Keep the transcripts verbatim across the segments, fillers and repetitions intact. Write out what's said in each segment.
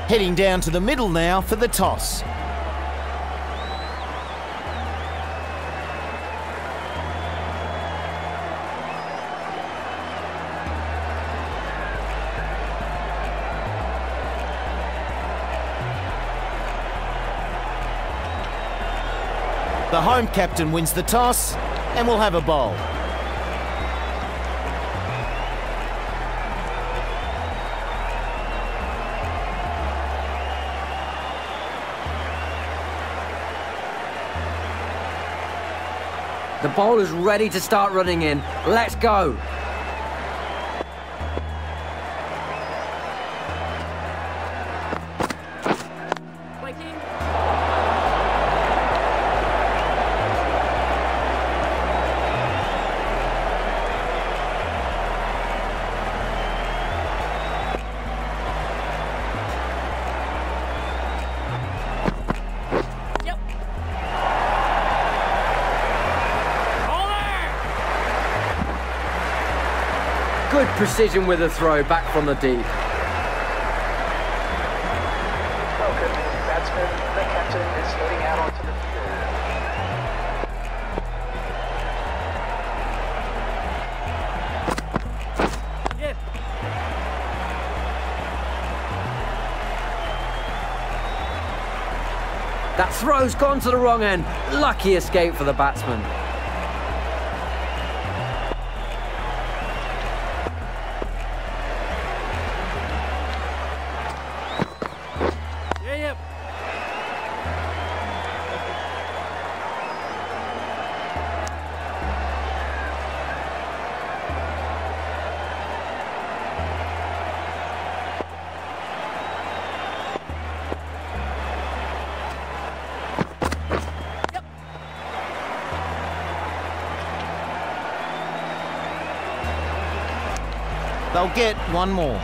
Heading down to the middle now for the toss. The home captain wins the toss and will have a bowl. The bowler's ready to start running in. Let's go. Good precision with the throw back from the deep. Welcome, batsman. The captain is heading out onto the field. Yeah. That throw's gone to the wrong end. Lucky escape for the batsman. They'll get one more.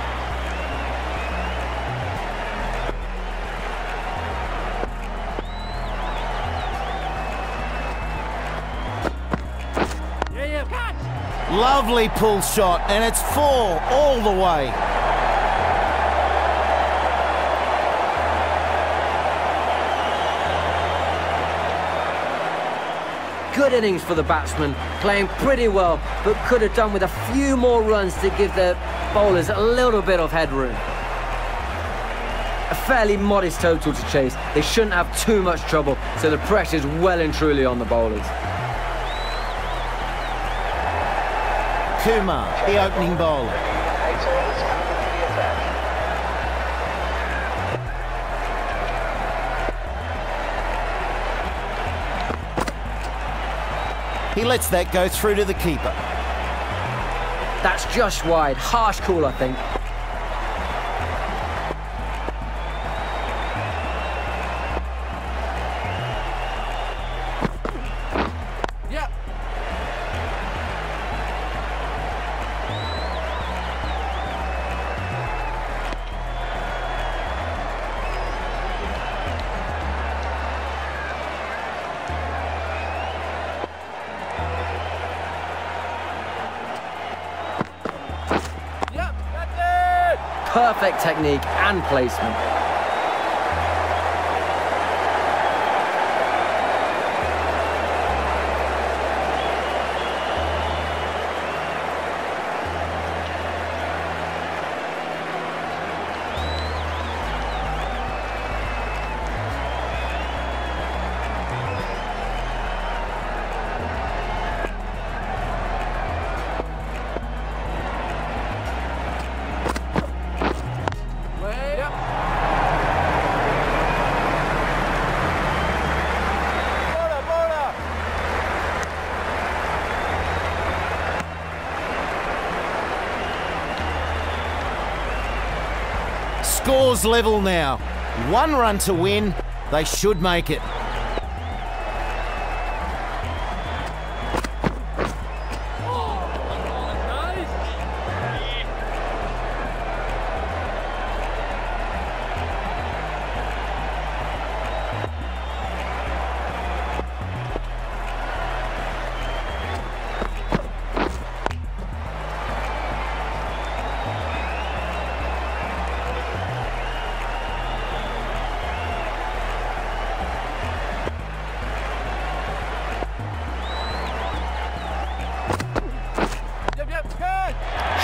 Yeah, yeah. Catch. Lovely pull shot, and it's four all the way. Good innings for the batsman, playing pretty well, but could have done with a few more runs to give the bowlers a little bit of headroom. A fairly modest total to chase. They shouldn't have too much trouble, so the pressure's well and truly on the bowlers. Kumar, the opening bowler. He lets that go through to the keeper. That's just wide. Harsh call, I think. Yeah. Perfect technique and placement. Scores level now. One run to win. They should make it.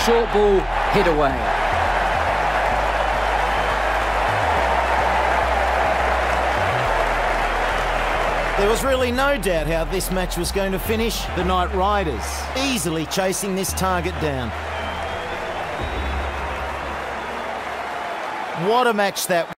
short ball hit away. There was really no doubt how this match was going to finish. The Knight Riders easily chasing this target down. What a match that was.